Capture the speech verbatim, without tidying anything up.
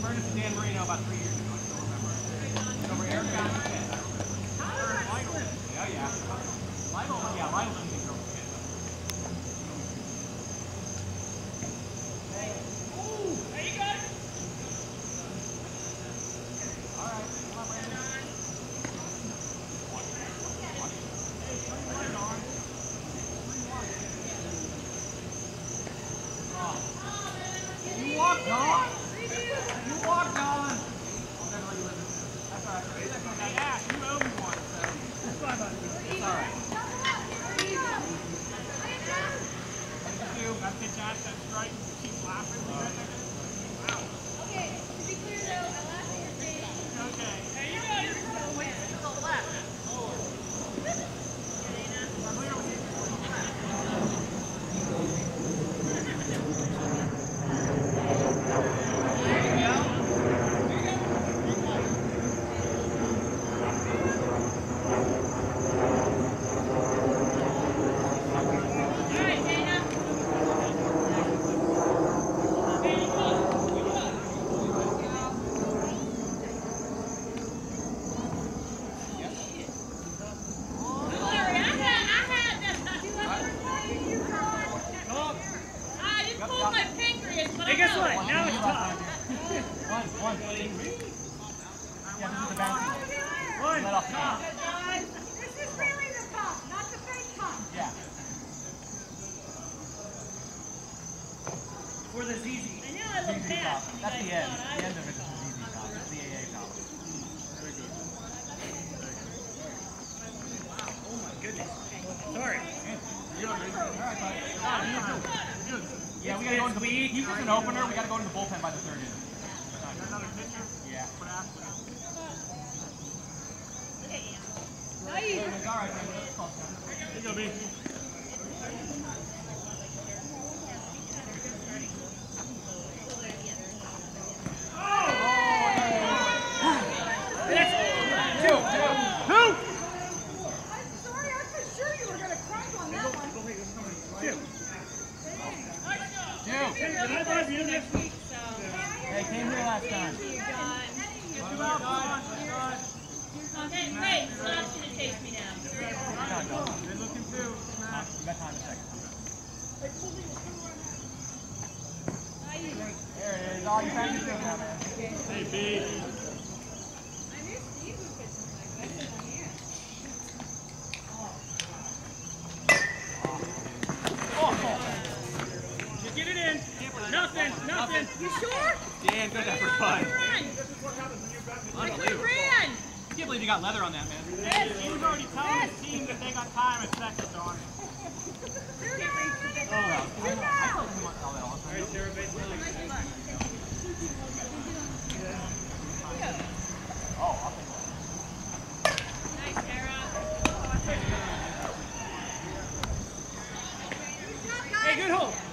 turned into Dan Marino about three years ago. I still remember. It's over Eric John's kid. Yeah, yeah. Lionel, yeah, Lionel didn't think girls kid. Ooh, there you go. All right, come on, Brandon. You walk, Dawn. You walk, Dawn. I'll never let you live. That's all right. Hey, Ash, you owe me one, so it's fine, buddy. It's all right. What did you do? Got to pitch Ash that strike and keep laughing. Wow. Okay, to be clear though, I laughed at your face. Okay. Hey, you got it. Wait, to the left. Hey, guess what? Now it's tough. One, one. Yeah, this is the bouncy. One. Let off the top. This is really the top, not the fake top. Yeah. For the Z Z. I know I look Z Z bad. top. That's the end. The end of it is the Z Z top. It's the A A top. Very good. Wow. Oh my goodness. Sorry. Yeah, we gotta go into the he's just an opener. We gotta go into the bullpen by the third inning. Another pitcher? Yeah. Nice. It's all right, man. It's close enough. Here you go, B. Hey, came here last time. Okay, great. So that's going to take me now. Been looking too. You got time in a second. There it is. All you practice doing now, man. Hey, B. I knew Steve was pitching like that. That's in here. Just get it in. Nothing. Nothing. You sure? Dan, good effort, bud. Unbelievable. Ran. I can't believe you got leather on that, man. He was already telling his team that they got time at second, Dawn. Oh, well. I told him all that all the time. All right, Sarah, base Oh, I'll take that. Nice, Sarah. Hey, good hole.